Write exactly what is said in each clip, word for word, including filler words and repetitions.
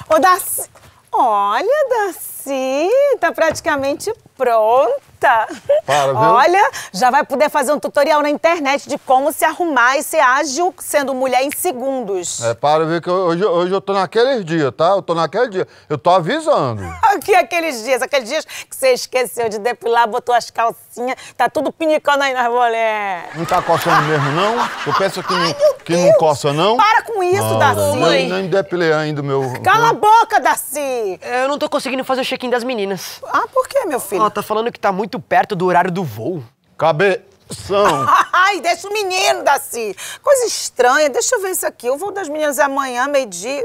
Ô, Darcy... Olha, Darcy, tá praticamente pronta. Para, viu? Olha, já vai poder fazer um tutorial na internet de como se arrumar e ser ágil sendo mulher em segundos. É, para ver que hoje, hoje eu tô naqueles dias, tá? Eu tô naqueles dias. Eu tô avisando. Aqui, aqueles dias, aqueles dias que você esqueceu de depilar, botou as calcinhas, tá tudo pinicando aí nas mulheres. Não tá coçando mesmo, não? Tu pensa que, Ai, não, que não coça, não? Para com isso, não, Darcy. Nem, nem depilei ainda o meu... Cala a boca, Darcy. Eu não tô conseguindo fazer o check-in das meninas. Ah, por quê, meu filho? Ó, tá falando que tá muito perto do horário do voo. Cabeção. Ai, deixa o menino, Darcy. Coisa estranha. Deixa eu ver isso aqui. O voo das meninas é amanhã, meio-dia.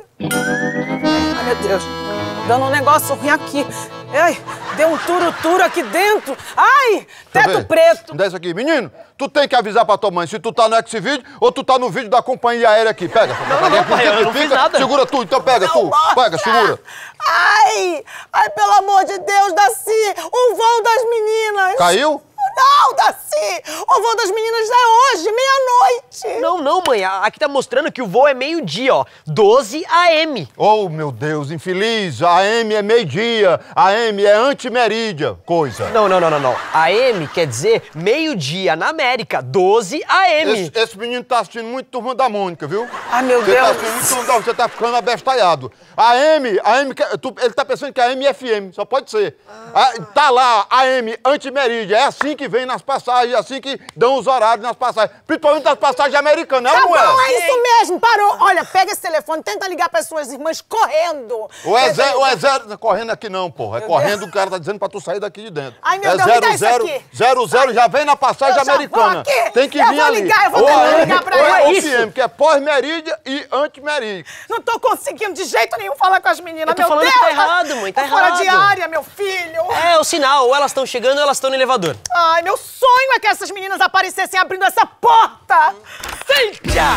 Ai, meu Deus. Dando um negócio ruim aqui. Ai, deu um turo-turo aqui dentro. Ai, teto preto. Me dá isso aqui. Menino, tu tem que avisar pra tua mãe se tu tá no X-Video ou tu tá no vídeo da companhia aérea aqui. Pega. Não, não, não, pai, eu não fiz nada. Segura tu, então pega Não tu. mostra. Pega, segura. Ai, ai, pelo amor de Deus, Darcy. O voo das meninas. Caiu? Não, Darcy! O voo das meninas já é hoje, meia-noite! Não, não, mãe. Aqui tá mostrando que o voo é meio-dia, ó. doze A M. Oh, meu Deus, infeliz. A M é meio-dia. A M é antimerídia. Coisa. Não, não, não, não, não. A M quer dizer meio-dia na América. doze A M. Esse, esse menino tá assistindo muito Turma da Mônica, viu? Ai, meu Você Deus! tá assistindo muito Turma da Mônica, você tá ficando abestalhado. A M, a M, tu, ele tá pensando que a M é F M, só pode ser. Ah. A, tá lá, A M antimerídia. É assim que vem nas passagens, é assim que dão os horários nas passagens. Principalmente nas passagens americanas, Tá não bom, é? é isso mesmo, parou! Olha, pega esse telefone, tenta ligar para suas irmãs correndo! O é zero, o é zero, correndo aqui não, porra. É Meu correndo, Deus. o cara tá dizendo pra tu sair daqui de dentro. Ai, meu é Deus, me dá isso aqui. zero zero, já vem na passagem Eu já americana. vou aqui. Tem que Eu vir vou ali. ligar, eu vou Ou tentar a M, ligar pra ou a ele. F M, que é pós-merídia e antimerídia. Não tô conseguindo de jeito nenhum falar com as meninas, Eu tô meu falando Deus! que tá errado, mãe, tá Tô fora errado. de área, meu filho! É o sinal, ou elas estão chegando ou elas estão no elevador. Ai, meu sonho é que essas meninas aparecessem abrindo essa porta! Cíntia!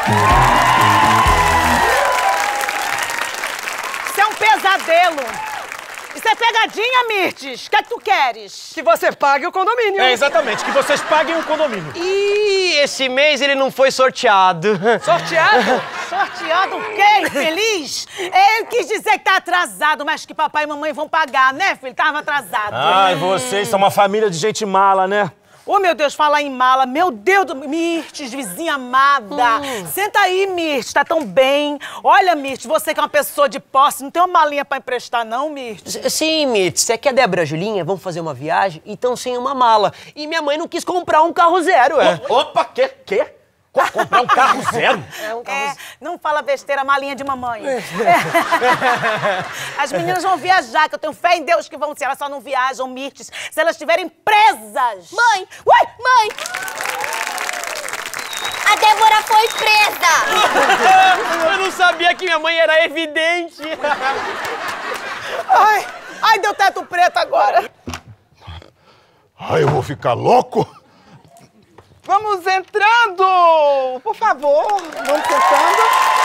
Isso é um pesadelo! Isso é pegadinha, Mirtes! O que é que tu queres? Que você pague o condomínio. É, exatamente, que vocês paguem o condomínio. E esse mês ele não foi sorteado. Sorteado? Sorteado o quê, infeliz? Ele quis dizer que tá atrasado, mas que papai e mamãe vão pagar, né, filho? Tava atrasado. Ai, vocês são uma família de gente mala, né? Ô, meu Deus, falar em mala. Meu Deus, do... Mirtes, vizinha amada. Hum. Senta aí, Mirtes, tá tão bem. Olha, Mirtes, você que é uma pessoa de posse, não tem uma malinha pra emprestar, não, Mirtes? Sim, Mirtes, é que a Débora e a Julinha vão fazer uma viagem e estão sem uma mala. E minha mãe não quis comprar um carro zero, é. Opa, quê? Quê? Comprar um carro zero? É, um carro É, zero. não fala besteira, malinha de mamãe. É. As meninas vão viajar, que eu tenho fé em Deus que vão ser. Elas só não viajam, Mirtes, se elas estiverem presas. Mãe! Uai! Mãe! A Débora foi presa! Eu não sabia que minha mãe era evidente. Ai, ai, deu teto preto agora. Ai, eu vou ficar louco? Vamos entrando! Por favor, vamos sentando.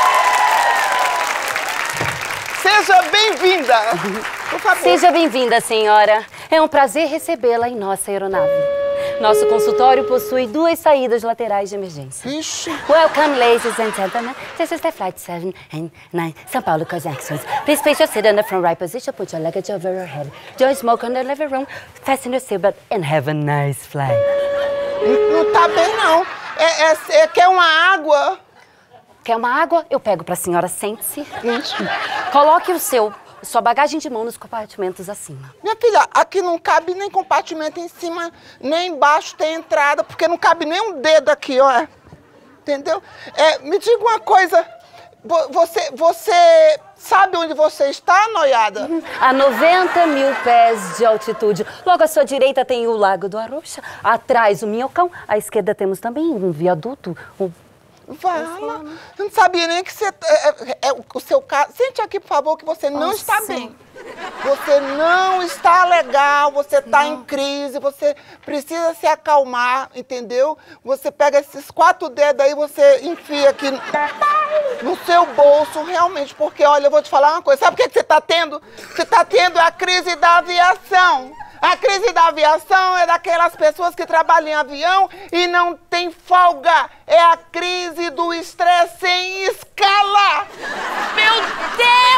Seja bem-vinda! Por favor. Seja bem-vinda, senhora. É um prazer recebê-la em nossa aeronave. Nosso consultório possui duas saídas laterais de emergência. Ixi. Welcome, ladies and gentlemen. This is the flight seven and nine, São Paulo connections. Please place your seat in the front right position, put your luggage over your head. Don't smoke in the living room, fasten your seatbelt and have a nice flight. Não tá bem, não. É, é, é, quer uma água? Quer uma água? Eu pego pra senhora, sente-se. Coloque o seu, sua bagagem de mão nos compartimentos acima. Minha filha, aqui não cabe nem compartimento em cima, nem embaixo tem entrada, porque não cabe nem um dedo aqui, ó. Entendeu? É, me diga uma coisa, você, você sabe onde você está, noiada? A noventa mil pés de altitude. Logo à sua direita tem o Lago do Arrocha, atrás o Minhocão, à esquerda temos também um viaduto, um... Vala, eu não sabia nem que você... É, é, é, o seu caso... Sente aqui, por favor, que você não Oh, está sim. bem. Você não está legal, você está em crise, você precisa se acalmar, entendeu? Você pega esses quatro dedos aí, você enfia aqui no seu bolso, realmente, porque, olha, eu vou te falar uma coisa. Sabe o que, que você está tendo? Você está tendo a crise da aviação. A crise da aviação é daquelas pessoas que trabalham em avião e não tem folga. É a crise do estresse em escala. Meu Deus!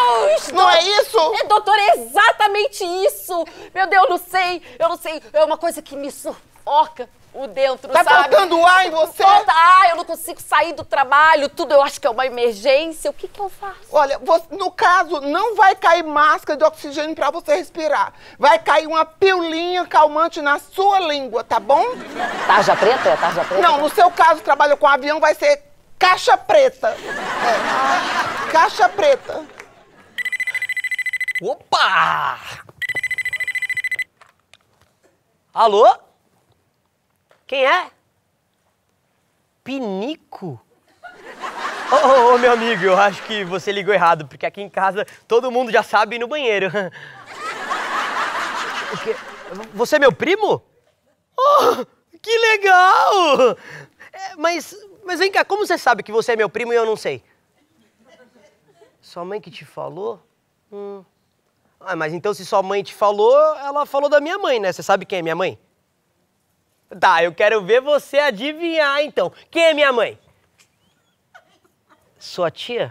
gosto! Não é isso? É, doutora, é exatamente isso! Meu Deus, eu não sei, eu não sei. É uma coisa que me sufoca o dentro, Tá sabe? faltando ar em você? Falta ar, eu não consigo sair do trabalho, tudo eu acho que é uma emergência. O que que eu faço? Olha, você, no caso, não vai cair máscara de oxigênio pra você respirar. Vai cair uma pilinha calmante na sua língua, tá bom? Tarja preta? É tarja preta? Não, no seu caso, trabalho com avião, vai ser caixa preta. É. Caixa preta. Opa! Alô? Quem é? Pinico? Ô, oh, oh, meu amigo, eu acho que você ligou errado, porque aqui em casa todo mundo já sabe ir no banheiro. O quê? Você é meu primo? Oh, que legal! É, mas, mas vem cá, como você sabe que você é meu primo e eu não sei? Sua mãe que te falou? Hum. Ah, mas então se sua mãe te falou, ela falou da minha mãe, né? Você sabe quem é minha mãe? Tá, eu quero ver você adivinhar, então. Quem é minha mãe? Sua tia?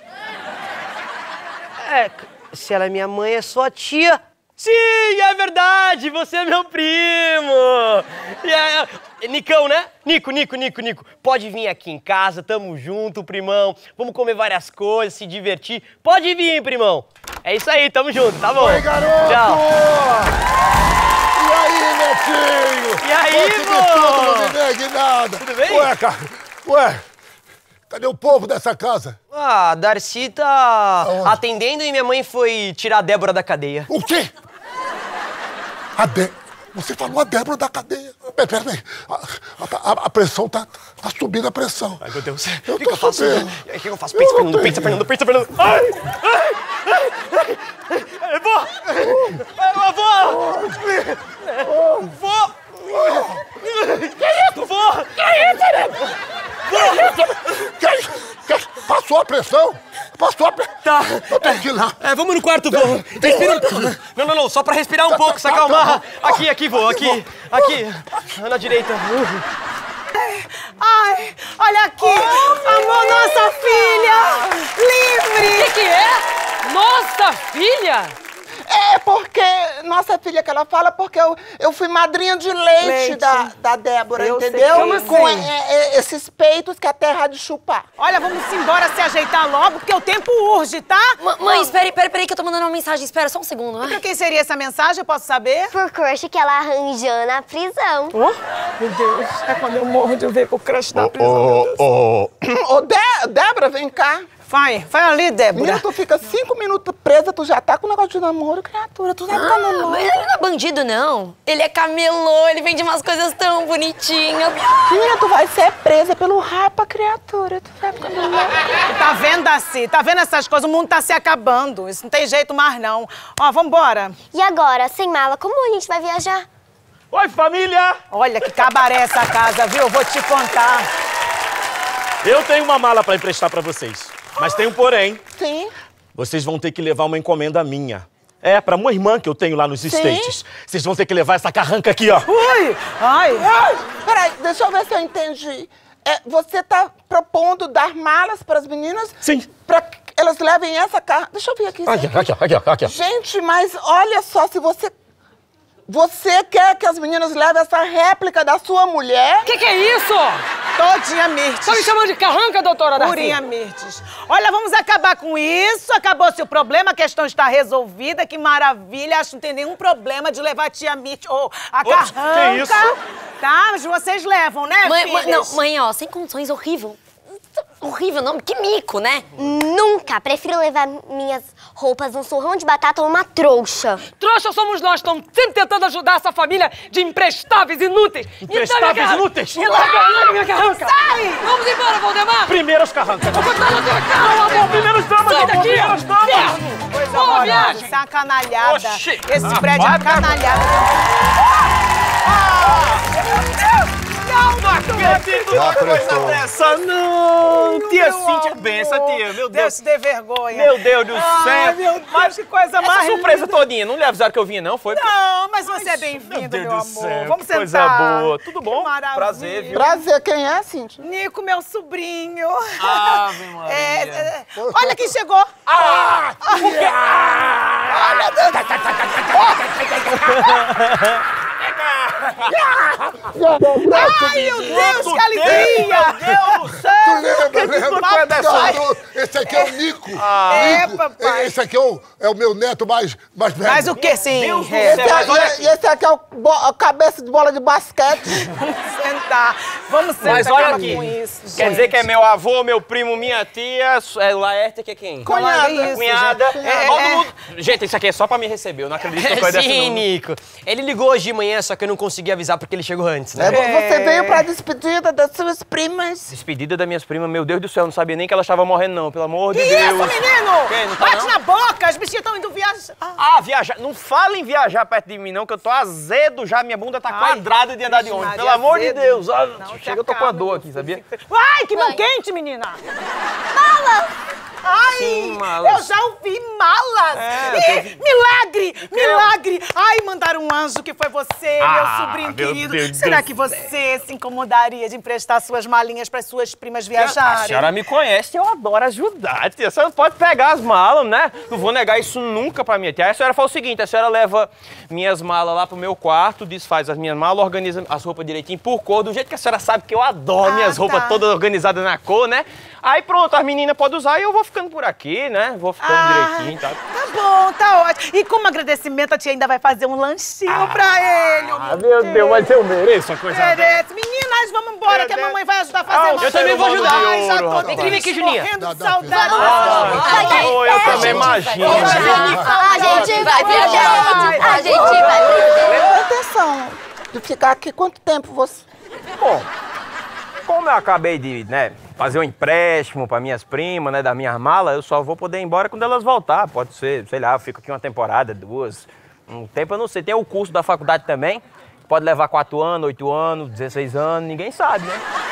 É, se ela é minha mãe, é sua tia. Sim, é verdade, você é meu primo. É, é, Nicão, né? Nico, Nico, Nico, Nico. Pode vir aqui em casa, tamo junto, primão. Vamos comer várias coisas, se divertir. Pode vir, primão. É isso aí, tamo junto, tá bom? Oi, garoto! Tchau. E aí, netinho? E aí, vô? Que nada. Tudo bem? Ué, cara, ué, cadê o povo dessa casa? Ah, a Darcy tá Aonde? atendendo e minha mãe foi tirar a Débora da cadeia. O quê? A Dé... Você falou a Débora da cadeia. Peraí, peraí. A, a, a pressão tá, tá subindo a pressão. Ai, meu Deus. Eu O que, tô que eu faço? sabendo. O que, que eu faço? Pensa, Eu não Fernando, pensa, tenho. Fernando, pensa, Fernando. Ai! Ai! Ai! Ai! Vô! Vô! Vô! Que isso? Vô! Que isso? Que- Passou a pressão? Passou a pressão? Tá. Eu tenho que ir lá. É, vamos no quarto, vô. Respira um... Não, não, não, só pra respirar um pouco, se acalmar. Aqui, aqui, vô, aqui. Aqui. Na direita. Ai, olha aqui! Amor, nossa filha! Livre! O que que é? Nossa filha? É porque nossa filha que ela fala, porque eu, eu fui madrinha de leite, Leite. Da, da Débora, Eu sei entendeu? como assim? Com é, é, esses peitos que a terra há de chupar. Olha, vamos embora se ajeitar logo, porque o tempo urge, tá? Ma- Mãe, espera, espera, espera aí que eu tô mandando uma mensagem. Espera só um segundo, Pra né? quem seria essa mensagem, eu posso saber? Por crush que ela arranjou na prisão. Meu Deus, é quando eu morro de ver com o crush da prisão. Ô, ô, Ô, Dé- Débora, vem cá. Vai, vai ali, Débora. Menina, tu fica cinco minutos presa, tu já tá com negócio de namoro, criatura. Tu já tá namoro. Mas ele não é bandido, não. Ele é camelô, ele vende umas coisas tão bonitinhas. Menina, tu vai ser presa pelo rapa, criatura. Tu vai ficar louca. Tá vendo, Darcy? Tá vendo essas coisas? O mundo tá se acabando. Isso não tem jeito mais, não. Ó, vambora. E agora, sem mala, como a gente vai viajar? Oi, família! Olha que cabaré essa casa, viu? Eu vou te contar. Eu tenho uma mala pra emprestar pra vocês. Mas tem um porém. Sim. Vocês vão ter que levar uma encomenda minha. É, pra uma irmã que eu tenho lá nos States. Vocês vão ter que levar essa carranca aqui, ó. Ui! Ai! Ai, peraí, deixa eu ver se eu entendi. É, você tá propondo dar malas para as meninas? Sim. Pra que elas levem essa carro. Deixa eu ver aqui. Aqui, aqui, aqui, aqui, aqui. Gente, mas olha só, se você... Você quer que as meninas levem essa réplica da sua mulher? Que que é isso? Todinha Mirtes. Tá me chamando de carranca, doutora Darcy? Purinha Mirtes. Olha, vamos acabar com isso. Acabou-se o problema, a questão está resolvida. Que maravilha. Acho que não tem nenhum problema de levar a tia Mirtes ou a Ops, carranca. que isso? Tá, mas vocês levam, né, Mãe, mãe, filhas? não, mãe, ó, sem condições, horrível. Horrível, não, que mico, né? Nunca. Prefiro levar minhas roupas num surrão de batata ou uma trouxa. Trouxa somos nós, estamos sempre tentando ajudar essa família de imprestáveis inúteis. Imprestáveis inúteis? Me larga, larga minha carranca. Sai! Vamos embora, Valdemar. Primeiro as carrancas. Vou botar na tua cara, Valdemar. Primeiro as damas, Sai amor, daqui, primeiro as damas. inferno. Coisa Boa horrorosa. viagem. Isso é uma canalhada. Oxi. Esse prédio é uma canalhada. Já prestou. Essa não! Tia Meu Cíntia, amor. benção, tia. Meu Deus Deus. te dê vergonha. Meu Deus do Ai, céu. meu Deus, que coisa mais Essa surpresa linda. todinha, não lhe avisaram que eu vinha, não? Foi? Não, mas você é bem-vindo, Meu Deus meu do amor. céu, Vamos que coisa sentar. boa. Tudo bom? Que maravilha. Prazer, viu? Prazer, quem é, Cíntia? Nico, meu sobrinho. Ave Maria. É, é, olha quem chegou. Ah! Ai, meu Deus, que alegria! Meu Deus do céu! Tu lembra, lembra? Papai. Não, esse aqui é o Nico. É, Nico. papai. Esse aqui é o, é o meu neto mais, mais velho. Mas o que, sim? Deus do É. céu. Esse Mas olha aqui- aqui. E esse aqui é o bo- a cabeça de bola de basquete. Vamos sentar. Vamos sentar. Mas olha acaba aqui, com isso, quer gente. dizer que é meu avô, meu primo, minha tia, é Laerte, que é quem? Cunhada. Cunhada. Cunhada. É, Todo é. mundo... Gente, isso aqui é só pra me receber, eu não acredito que eu coisa dessa Sim, não. Nico. Ele ligou hoje de manhã, só que eu não consegui avisar porque ele chegou antes, né? É, Você veio pra despedida das suas primas. Despedida das minhas primas, meu Deus do céu, eu não sabia nem que elas estavam morrendo não, pelo amor Que de Deus. isso, menino? Quem, não tá Bate não? na boca, as bichinhas estão indo viajar. Ah, Ah, viajar. Não fala em viajar perto de mim, não, que eu tô azedo já. Minha bunda tá Ai, quadrada de andar de Vixe ônibus. Maria, Pelo amor de azedo. Deus. Ah, não, te chega, eu tô com a acaba, dor meu aqui, filho. sabia? Ai, que mão Mãe. quente, menina. Mala! Ai, Sim, malas. eu já ouvi malas. É, Ih, milagre, milagre. Ai, mandaram um anjo que foi você, Ah, meu sobrinho meu querido. Deus Será do que você se incomodaria de emprestar suas malinhas para suas primas viajarem? A senhora me conhece, eu adoro ajudar, tia. A senhora pode pegar as malas, né? Não vou negar isso nunca pra minha tia. Aí a senhora fala o seguinte, a senhora leva minhas malas lá pro meu quarto, desfaz as minhas malas, organiza as roupas direitinho por cor, do jeito que a senhora sabe que eu adoro Ah, minhas roupas tá. todas organizadas na cor, né? Aí pronto, as meninas podem usar e eu vou ficando por aqui, né? Vou ficando Ah, direitinho, tá? Tá bom, tá ótimo. E como agradecimento, a tia ainda vai fazer um lanchinho pra ele. Ah, meu Deus, mas eu mereço uma coisa dessa. Merece. Meninas, vamos embora, que a mamãe vai ajudar a fazer Ah, uma eu também vou Ai, ajudar. já tô Rapaz. triste, Vem aqui, Juninha. morrendo Dá, de dá, saudade. Ah, oh, eu também imagino. A gente vai viajar! A gente vai Presta atenção de ficar aqui quanto tempo você... Bom, como eu acabei de, né, fazer um empréstimo para minhas primas, né, das minhas malas, eu só vou poder ir embora quando elas voltar. Pode ser, sei lá, eu fico aqui uma temporada, duas, um tempo eu não sei. Tem o curso da faculdade também, pode levar quatro anos, oito anos, dezesseis anos, ninguém sabe, né?